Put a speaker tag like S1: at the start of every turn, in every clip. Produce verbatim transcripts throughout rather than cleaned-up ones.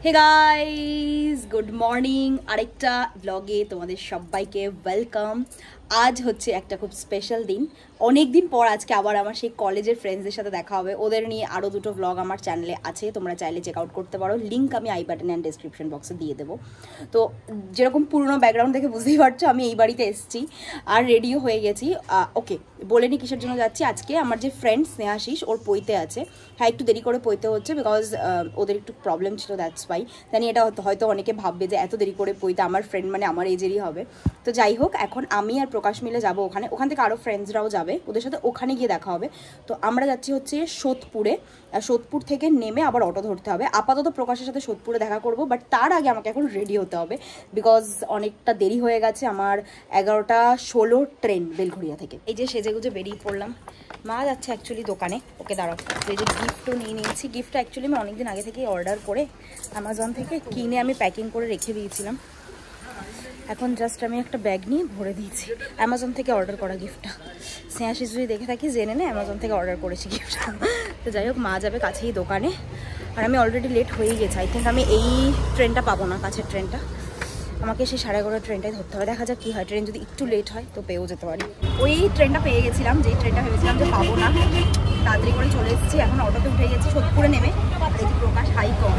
S1: हे guys good morning आरेकटा ब्लगे तुम्हादेर सबाइके वेलकम। आज होच्छे एकटा खूब स्पेशल दिन, अनेक दिन पर आज के आबार आमार सेई कलेजेर फ्रेंड्सदेर साथे देखा होबे। ओदेर निये आरो दुटो ब्लग आमार चैनेले आछे, तोमरा चाइले चेक आउट करते पारो, लिंक आमी आई बाटने एंड डेसक्रिपशन बक्से दिए देबो। तो जेरकम पुरानो बैकग्राउंड देखे बुझतेई पारछो आमी एई बाड़ीते एसेछि आर रेडिओ हये गेछि। ओके बोले नि किसेर जोन्नो जाচ্ছি। आजके आमार जे फ्रेंड स्नेहाशिष ओर पইতে আছে, হ্যাঁ একটু দেরি করে পইতে হচ্ছে বিকজ ওদের একটু প্রবলেম ছিল, দ্যাটস ওয়াই। জানি এটা হয়তো অনেকে ভাববে যে এত দেরি করে পইতে আমার ফ্রেন্ড মানে আমার এজেরই হবে। তো যাই হোক, এখন আমি আর প্রকাশ মিলে যাব ওখানে, ওখান থেকে আরও ফ্রেন্ডসরাও যাবে, ওদের সাথে ওখানে গিয়ে দেখা হবে। তো আমরা যাচ্ছি হচ্ছে সোদপুরে, সোদপুর থেকে নেমে আবার অটো ধরতে হবে। আপাতত প্রকাশের সাথে সোদপুরে দেখা করব, বাট তার আগে আমাকে এখন রেডি হতে হবে বিকজ অনেকটা দেরি হয়ে গেছে। আমার এগারোটা ষোলো ট্রেন বেলঘরিয়া থেকে। এই যে সেজেগুজে বেরিয়ে পড়লাম। মা যাচ্ছে অ্যাকচুয়ালি দোকানে, ওকে দাঁড়াও। তো এই যে গিফটও নিয়ে নিয়েছি। গিফটটা অ্যাকচুয়ালি আমি অনেকদিন আগে থেকেই অর্ডার করে অ্যামাজন থেকে কিনে আমি প্যাকিং করে রেখে দিয়েছিলাম। এখন জাস্ট আমি একটা ব্যাগ নিয়ে ভরে দিয়েছি, অ্যামাজন থেকে অর্ডার করা গিফটটা। স্নেহাশিস যদি দেখে থাকি জেনে নে অ্যামাজন থেকে অর্ডার করেছি গিফটটা। তো যাই হোক, মা যাবে কাছেই দোকানে, আর আমি অলরেডি লেট হয়েই গেছি। আই থিঙ্ক আমি এই ট্রেনটা পাবো না, কাছের ট্রেনটা, আমাকে সেই সাড়ে এগারোটা ট্রেনটাই ধরতে হবে। দেখা যাক কী হয়, ট্রেন যদি একটু লেট হয় তো পেয়েও যেতে পারি। ওই ট্রেনটা পেয়ে গেছিলাম, যেই ট্রেনটা ভেবেছিলাম যে পাবো না, তাড়াতাড়ি করে চলে এসেছি। এখন অটোতে উঠে গেছি সোদপুরে নেমে। দেখি প্রকাশ হাই কম।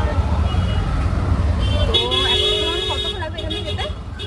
S1: তো এখন কতক্ষণ লাগবে এখানে যেতে?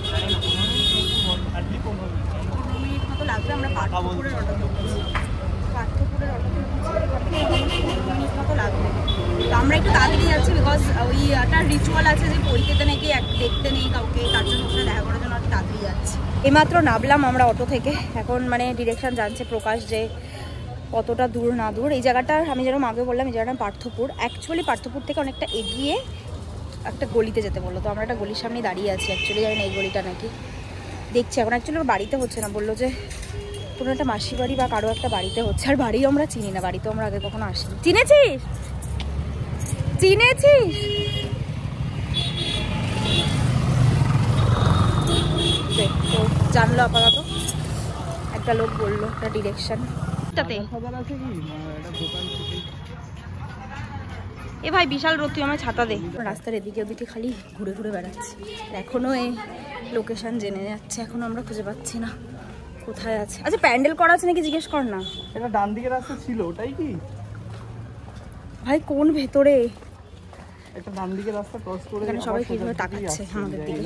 S1: পনেরো মিনিট মতো লাগবে। আমরা পার্থপুরের অটোতে উঠেছি, পার্থপুরের অটোতে উঠেছি, পনেরো মিনিট মতো লাগবে। তো আমরা একটু তাড়াতাড়ি যাচ্ছি বিকজ ওই একটা রিচুয়াল আছে যে পরীক্ষাতে নাকি দেখতে নেই কাউকে, তার জন্য ওখানে দেখা করার জন্য একটু তাড়াতাড়ি যাচ্ছি। এইমাত্র নামলাম আমরা অটো থেকে, এখন মানে ডিরেকশন জানছে প্রকাশ যে কতটা দূর না দূর। এই জায়গাটার আমি যেরকম আগে বললাম, এই জায়গাটা পার্থপুর। অ্যাকচুয়ালি পার্থপুর থেকে অনেকটা এগিয়ে একটা গলিতে যেতে বললো। তো আমরা একটা গলির সামনে দাঁড়িয়ে আছি, অ্যাকচুয়ালি জানি না এই গলিটা নাকি, দেখছি এখন। অ্যাকচুয়ালি ওর বাড়িতে হচ্ছে না, বললো যে কোনো একটা মাসি বাড়ি বা কারো একটা বাড়িতে হচ্ছে। আর বাড়ি আমরা চিনি না, বাড়িতে আমরা আগে কখনো আসিনি। চিনেছিস চিনেছিস তো জানলো আপাতত, একটা লোক বললো একটা ডিরেকশন। এ ভাই বিশাল রোদ, তুই আমার ছাতা দে। রাস্তার এদিকে ওদিকে খালি ঘুরে ঘুরে বেড়াচ্ছি, এখনো এই লোকেশন জেনে যাচ্ছে, এখনো আমরা খুঁজে পাচ্ছি না কোথায় আছে। আচ্ছা প্যান্ডেল করা আছে নাকি জিজ্ঞেস কর না।
S2: এটা ডান দিকে রাস্তা ছিল, ওটাই কি
S1: ভাই? কোন ভেতরে?
S2: একটা ডান দিকে রাস্তা ক্রস করে
S1: এখানে সবাই কিভাবে তাকাচ্ছে আমাদের দিকে।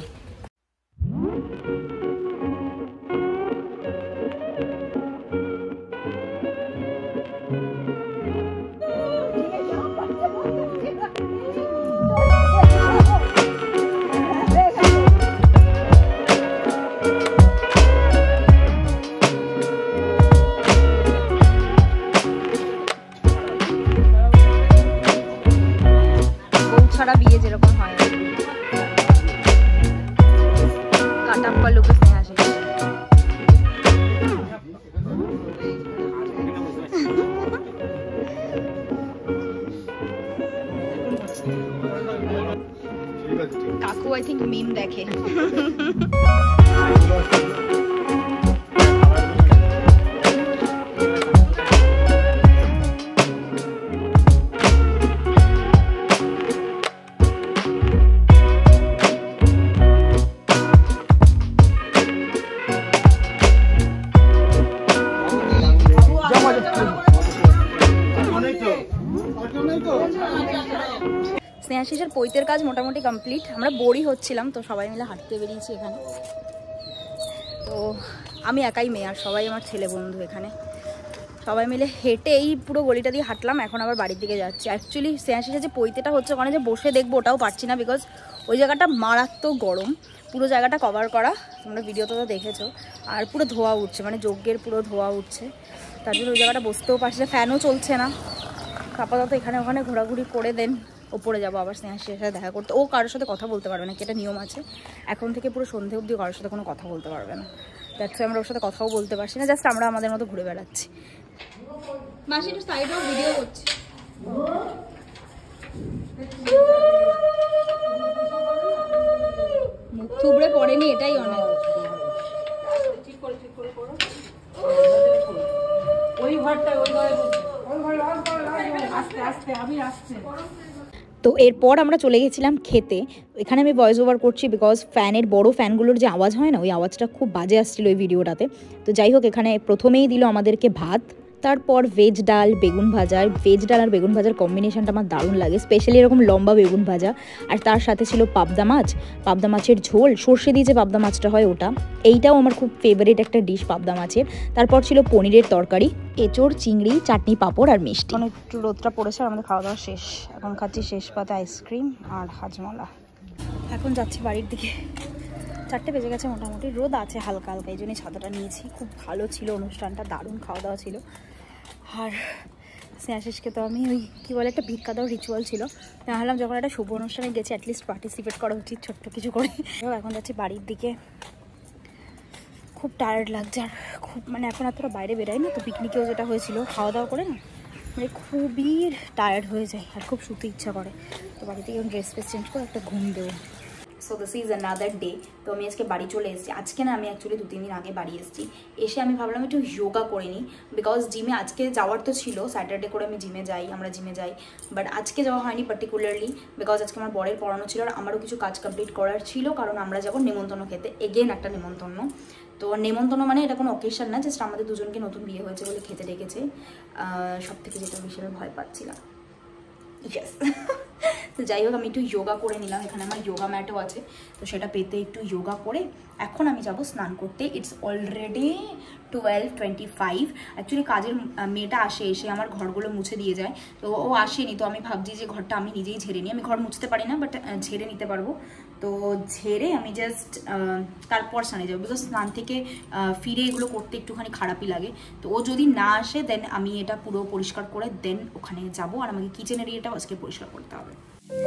S1: ছাড়া বিয়ে যেরকম হয়, কাটাপ্পা লোকে স্নেহাশিস। কাকু আই থিঙ্ক মিম দেখে। স্নেহাশিসের পৈতের কাজ মোটামুটি কমপ্লিট। আমরা বোরই হচ্ছিলাম, তো সবাই মিলে হাঁটতে বেরিয়েছি এখানে। তো আমি একাই মেয়ে, আর সবাই আমার ছেলে বন্ধু। এখানে সবাই মিলে হেঁটে এই পুরো গলিটা দিয়ে হাঁটলাম, এখন আবার বাড়ির দিকে যাচ্ছি। অ্যাকচুয়ালি স্নেহাশিসের যে পৈতেটা হচ্ছে ওখানে যে বসে দেখবো ওটাও পারছি না বিকজ ওই জায়গাটা মারাত্মক গরম। পুরো জায়গাটা কভার করা, তোমরা ভিডিওতে তো দেখেছো, আর পুরো ধোয়া উঠছে, মানে যজ্ঞের পুরো ধোয়া উঠছে, তার জন্য ওই জায়গাটা বসতেও পারছি না, ফ্যানও চলছে না। আপাতত এখানে ওখানে ঘোরাঘুরি করে দেন ওপরে যাবো আবার স্নেহাশিসের সাথে দেখা করতে। ও কারোর সাথে কথা বলতে পারবে না, কি একটা নিয়ম আছে এখন থেকে পুরো সন্ধে অবধি কারোর সাথে কোনো কথা বলতে পারবে না। দ্যাটস আমরা ওর সাথে কথাও বলতে পারছি না, জাস্ট আমরা আমাদের মতো ঘুরে বেড়াচ্ছি। মাসি একটু সাইডেও ভিডিও করছি। মুখ থুবড়ে পড়েনি, এটাই অনেক। ঠিক করে ঠিক করে করো। ওই ঘরটা ওই ঘরে ওই ঘরে আস্তে আস্তে আমি আসছে। তো এরপর আমরা চলে গেছিলাম খেতে। এখানে আমি ভয়েস ওভার করছি বিকজ ফ্যানের বড় ফ্যানগুলোর যে আওয়াজ হয় না, ওই আওয়াজটা খুব বাজে আসছিল ওই ভিডিওটাতে। তো যাই হোক, এখানে প্রথমেই দিল আমাদেরকে ভাত, তারপর ভেজ ডাল, বেগুন ভাজা। ভেজ ডাল আর বেগুন ভাজার কম্বিনেশনটা আমার দারুণ লাগে, স্পেশালি এরকম লম্বা বেগুন ভাজা। আর তার সাথে ছিল পাবদা মাছ, পাবদা মাছের ঝোল, সর্ষে দিয়ে যে পাবদা মাছটা হয় ওটা। এইটাও আমার খুব ফেভারিট একটা ডিশ পাবদা মাছের। তারপর ছিল পনিরের তরকারি, এঁচড়, চিংড়ি, চাটনি, পাঁপড় আর মিষ্টি। এখন একটু রোদটা পড়েছে আর আমাদের খাওয়া দাওয়া শেষ। এখন খাচ্ছি শেষ পাতে আইসক্রিম আর হাজমলা। এখন যাচ্ছি বাড়ির দিকে। চারটে বেজে গেছে মোটামুটি, রোদ আছে হালকা হালকা, এই জন্যই ছাতাটা নিয়েছি। খুব ভালো ছিল অনুষ্ঠানটা, দারুণ খাওয়া দাওয়া ছিল। আর স্নেহাশিসকে তো আমি ওই কী বলে একটা ভিক্ষা দেওয়ার রিচুয়াল ছিল, ভাবলাম যখন একটা শুভ অনুষ্ঠানে গেছি অ্যাটলিস্ট পার্টিসিপেট করা উচিত ছোট্ট কিছু করে। এখন যাচ্ছি বাড়ির দিকে, খুব টায়ার্ড লাগছে। আর খুব মানে এখন এতটা বাইরে বেরোয় না, তো পিকনিকেও যেটা হয়েছিল খাওয়া দাওয়া করে না, মানে খুবই টায়ার্ড হয়ে যায় আর খুব শুতে ইচ্ছা করে। তো বাড়ি থেকে ড্রেস ফ্রেস চেঞ্জ করে একটা ঘুম দেবো। So this is another day. তো আমি আজকে বাড়ি চলে এসেছি। আজকে না, আমি অ্যাকচুয়ালি দু তিন দিন আগে বাড়ি এসেছি। এসে আমি ভাবলাম একটু যোগা করে নিই, বিকজ জিমে আজকে যাওয়ার তো ছিল, স্যাটারডে করে আমি জিমে যাই, আমরা জিমে যাই, বাট আজকে যাওয়া হয়নি পার্টিকুলারলি, বিকজ আজকে আমার বরের পড়ানো ছিল আর আমারও কিছু কাজ কমপ্লিট করার ছিল, কারণ আমরা যাবো নেমন্তন্ন খেতে, এগেন একটা নেমন্তন্ন। তো নেমন্তন্ন মানে এটা কোনো অকেশন না, জাস্ট আমাদের দুজনকে নতুন বিয়ে হয়েছে বলে খেতে ডেকেছে। সব থেকে যেটা বেশি আমি ভয় পাচ্ছিলাম, ইয়েস। তো যাই হোক, আমি একটু যোগা করে নিলাম, এখানে আমার যোগা ম্যাটও আছে, তো সেটা পেতে একটু যোগা করে এখন আমি যাব স্নান করতে। It's already twelve twenty five. Actually কাজের মেয়েটা আসে, এসে আমার ঘরগুলো মুছে দিয়ে যায়, তো ও আসেনি, তো আমি ভাবছি যে ঘরটা আমি নিজেই ঝেড়ে নিই। আমি ঘর মুছতে পারি না, বাট ঝেড়ে নিতে পারবো। তো ঝেড়ে আমি জাস্ট তারপর স্নানে যাবো, বিকজ স্নান থেকে ফিরে এগুলো করতে একটুখানি খারাপই লাগে। তো ও যদি না আসে দেন আমি এটা পুরো পরিষ্কার করে দেন ওখানে যাবো, আর আমাকে কিচেন এরিয়াটাও আজকে পরিষ্কার করতে হবে।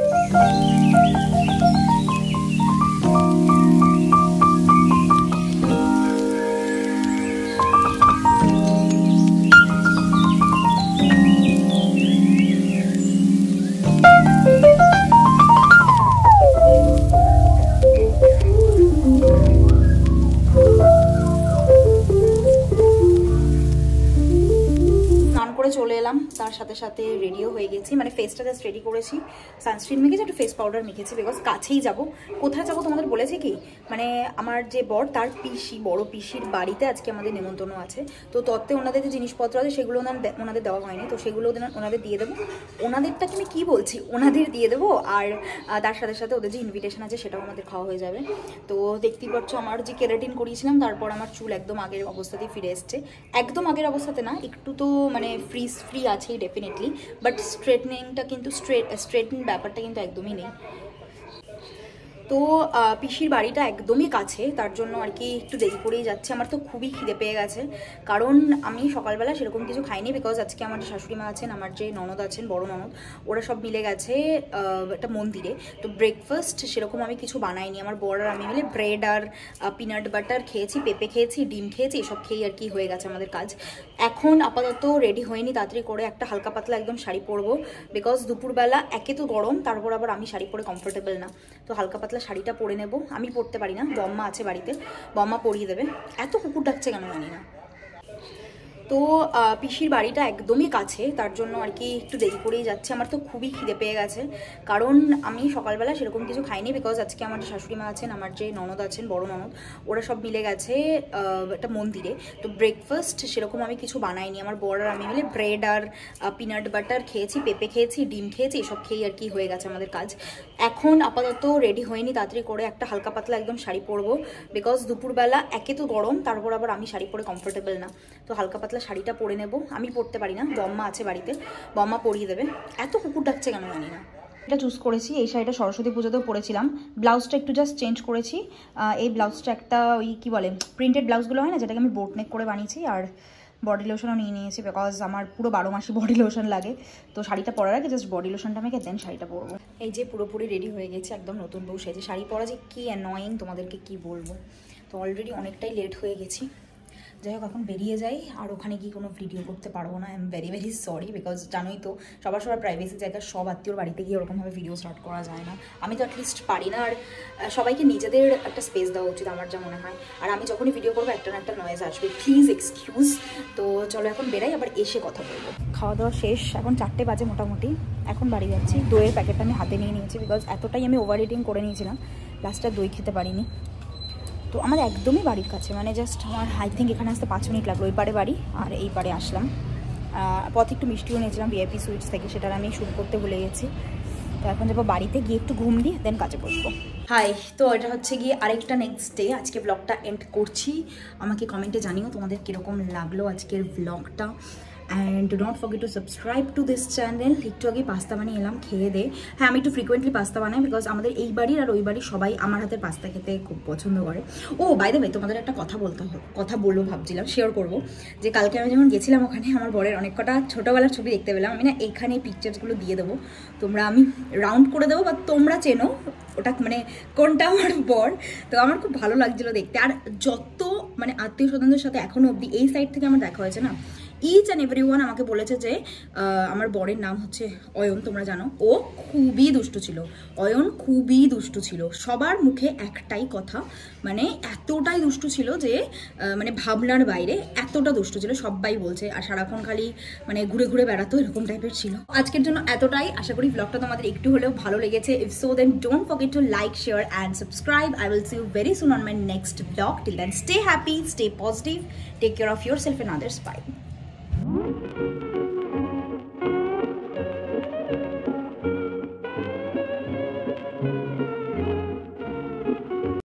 S1: চলে এলাম, তার সাথে সাথে রেডিও হয়ে গেছি, মানে ফেসটা জাস্ট রেডি করেছি, সানস্ক্রিন মেখেছি, একটু ফেস পাউডার মেখেছি, বিকজ কাছেই যাব। কোথায় যাবো তোমাদের বলেছি কি, মানে আমার যে বর তার পিসি, বড় পিসির বাড়িতে আজকে আমাদের নেমন্তন্ন আছে। তো তত্ত্বে ওনাদের যে জিনিসপত্র আছে সেগুলো ওনাদের দেওয়া হয়নি, তো সেগুলো ওনাদের দিয়ে দেবো। ওনাদেরটাকে আমি কি বলছি, ওনাদের দিয়ে দেবো। আর তার সাথে সাথে ওদের যে ইনভিটেশন আছে সেটাও আমাদের খাওয়া হয়ে যাবে। তো দেখতেই পাচ্ছ আমার যে কেরাটিন করিয়েছিলাম, তারপর আমার চুল একদম আগের অবস্থাতেই ফিরে এসছে। একদম আগের অবস্থাতে না, একটু তো মানে ফ্রি ফ্রি আছেই ডেফিনেটলি, বাট স্ট্রেটনিংটা কিন্তু স্ট্রেট স্ট্রেটনিং ব্যাপারটা কিন্তু একদমই নেই। তো পিসির বাড়িটা একদমই কাছে, তার জন্য আর কি একটু দেরি করেই যাচ্ছে। আমার তো খুবই খিদে পেয়ে গেছে, কারণ আমি সকালবেলা সেরকম কিছু খাইনি, বিকজ আজকে আমার যে শাশুড়ি মা আছেন, আমার যে ননদ আছেন, বড় ননদ, ওরা সব মিলে গেছে একটা মন্দিরে। তো ব্রেকফাস্ট সেরকম আমি কিছু বানাইনি, আমার বড় আর আমি মিলে ব্রেড আর পিনাট বাটার খেয়েছি, পেঁপে খেয়েছি, ডিম খেয়েছি, এসব খেয়েই আর কি হয়ে গেছে আমাদের কাজ। এখন আপাতত রেডি হয়নি, তাড়াতাড়ি করে একটা হালকা পাতলা একদম শাড়ি পরবো, বিকজ দুপুরবেলা একে তো গরম, তারপর আবার আমি শাড়ি পরে কমফোর্টেবল না। তো হালকা পাতলা শাড়িটা পরে নেব, আমি পরতে পারি না, বম্মা আছে বাড়িতে, বম্মা পরিয়ে দেবে। এত কুকুর ডাকছে কেন জানি না। তো পিসির বাড়িটা একদমই কাছে, তার জন্য আর কি একটু দেরি করেই যাচ্ছে। আমার তো খুবই খিদে পেয়ে গেছে, কারণ আমি সকালবেলা সেরকম কিছু খাইনি, বিকজ আজকে আমার যে শাশুড়ি মা আছেন, আমার যে ননদ আছেন, বড় ননদ, ওরা সব মিলে গেছে একটা মন্দিরে। তো ব্রেকফাস্ট সেরকম আমি কিছু বানাইনি, আমার বড় আর আমি মিলে ব্রেড আর পিনাট বাটার খেয়েছি, পেঁপে খেয়েছি, ডিম খেয়েছি, এসব খেয়েই আর কি হয়ে গেছে আমাদের কাজ। এখন আপাতত রেডি হয়নি, তাড়াতাড়ি করে একটা হালকা পাতলা একদম শাড়ি পরবো, বিকজ দুপুরবেলা একে তো গরম, তারপর আবার আমি শাড়ি পরে কমফোর্টেবল না। তো হালকা পাতলা শাড়িটা পরে নেব, আমি পরতে পারি না, বম্মা আছে বাড়িতে, বম্মা পরিয়ে দেবে। এত কুকুর ডাকছে কেন জানি না। এটা চুজ করেছি, এই শাড়িটা সরস্বতী পুজোতেও পরেছিলাম, ব্লাউজটা একটু জাস্ট চেঞ্জ করেছি। এই ব্লাউজটা একটা ওই কী বলে প্রিন্টেড ব্লাউজগুলো হয় না, যেটাকে আমি বোট নেক করে বানিয়েছি। আর বডি লোশনও নিয়ে নিয়েছি, বিকজ আমার পুরো বারো মাসে বডি লোশন লাগে। তো শাড়িটা পরার আগে জাস্ট বডি লোশনটা মেখে দেন শাড়িটা পরবো। এই যে পুরোপুরি রেডি হয়ে গেছে, একদম নতুন বউ সেজে। শাড়ি পরা যে কী অ্যানয়িং তোমাদেরকে কি বলবো। তো অলরেডি অনেকটাই লেট হয়ে গেছি, যাই হোক এখন বেরিয়ে যাই, আর ওখানে গিয়ে কোনো ভিডিও করতে পারবো না। I am very very sorry, because জানোই তো সবার সবার প্রাইভেসি জায়গা, সব আত্মীয়র বাড়িতে গিয়ে ওরকমভাবে ভিডিও স্টার্ট করা যায় না। আমি তো অ্যাটলিস্ট পারি না, আর সবাইকে নিজেদের একটা স্পেস দেওয়া উচিত আমার যা মনে হয়। আর আমি যখনই ভিডিও করবো একটা না একটা নয়েজ আসবে, প্লিজ এক্সকিউজ। তো চলো এখন বেরাই, আবার এসে কথা বলবো। খাওয়া দাওয়া শেষ, এখন চারটে বাজে মোটামুটি, এখন বাড়ি যাচ্ছি। দইয়ের প্যাকেটটা আমি হাতে নিয়ে নিয়েছি, বিকজ এতটাই আমি ওভার ইটিং করে নিয়েছিলাম, লাস্টটা দই খেতে পারিনি। তো আমার একদমই বাড়ির কাছে, মানে জাস্ট আমার আই থিঙ্ক এখানে আসতে পাঁচ মিনিট লাগলো। ওই পারে বাড়ি আর এই পারে আসলাম। পথে একটু মিষ্টিও নিয়েছিলাম ভিআইপি সুইটস থেকে, সেটার আমি শুরু করতে ভুলে গেছি। তো এখন যাবো বাড়িতে, গিয়ে একটু ঘুম দিয়ে দেন কাজে বসবো। হাই, তো এটা হচ্ছে গিয়ে আরেকটা নেক্সট ডে। আজকে ব্লগটা এন্ড করছি। আমাকে কমেন্টে জানিও তোমাদের কীরকম লাগলো আজকের ব্লগটা। And do not forget to subscribe to this channel. একটু আগে পাস্তা বানিয়ে এলাম, খেয়ে দে। হ্যাঁ, আমি একটু ফ্রিকোয়েন্টলি পাস্তা বানাই, বিকজ আমাদের এই বাড়ির আর ওই বাড়ির সবাই আমার হাতের পাস্তা খেতে খুব পছন্দ করে। ও বাই দ্য ওয়ে, তোমাদের একটা কথা বলতে হবে, কথা বলবো ভাবছিলাম, শেয়ার করবো। যে কালকে আমি যখন গেছিলাম ওখানে আমার বরের অনেক কটা ছোটোবেলার ছবি দেখতে পেলাম। আমি না এখানে এই পিকচার্সগুলো দিয়ে দেবো, তোমরা আমি রাউন্ড করে দেবো, বা তোমরা চেনো ওটা মানে কোনটা আমার বর। তো আমার খুব ভালো লাগছিলো দেখতে। আর যত মানে আত্মীয় স্বজনদের সাথে এখনও অবধি এই সাইড থেকে আমার দেখা হয়েছে না, ইচ অ্যান্ড এভরি ওয়ান আমাকে বলেছে যে আমার বরের নাম হচ্ছে অয়ন, তোমরা জানো। ও খুবই দুষ্টু ছিল, অয়ন খুবই দুষ্টু ছিল। সবার মুখে একটাই কথা, মানে এতটাই দুষ্টু ছিল যে মানে ভাবনার বাইরে, এতটা দুষ্টু ছিল সবাই বলছে। আর সারাক্ষণ খালি মানে ঘুরে ঘুরে বেড়াতো, এরকম টাইপের ছিল। আজকের জন্য এতটাই, আশা করি ব্লগটা তোমাদের একটু হলেও ভালো লেগেছে। If so then don't forget to like, share and subscribe. I will see you very soon on my next blog. Till then stay happy, stay positive, take care of yourself and others. By.